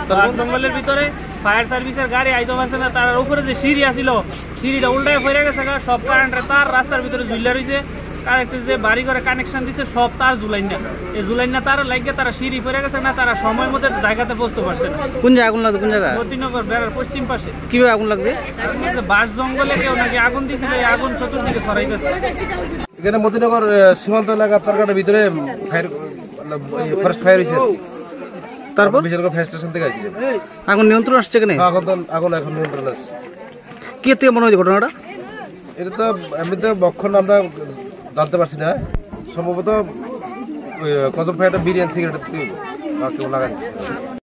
জঙ্গলের ভিতরে ফায়ার সার্ভিসের গাড়ি আইতে পারছে না, তার উপরে যে সিঁড়ি আসিল সিঁড়িটা উল্টায় পড়ে গেছে, সব কারেন্টের তার রাস্তার ভিতরে ঝুলা রয়েছে। কারেন্টের যে বাড়ি ঘরে কানেকশন দিচ্ছে সব তার ঝুলাইন না, এই ঝুলাইন না তার লাগিয়ে তারা সিঁড়ি পড়ে গেছে না, তারা সময় মতো জায়গাতে পৌঁছতে পারছে না। কোন জায়গা আগুন লাগছে? কোন জায়গা? মতিনগর বেড়ার পশ্চিম পাশে। কিভাবে আগুন লাগছে? বাঁশ জঙ্গলে কেউ নাকি আগুন দিয়েছিল, এই আগুন চতুর্দিকে ছড়াইতেছে। এখানে মতিনগর সীমান্ত এলাকা তরকাটার ভিতরে ফরেস্ট ফায়ার হয়েছে, তারপর ফায়ার স্টেশন থেকে আসছে। আগুন নিয়ন্ত্রণ আসছে কেন? আগুন এখন নিয়ন্ত্রণ আসছে। কি থেকে মনে হয়েছে ঘটনাটা? এটা তো এমনিতে বক্ষণ আমরা জানতে পারছি না, সম্ভবত কজন ফায়ারটা বিরিয়ানি সিগারেট লাগাচ্ছে।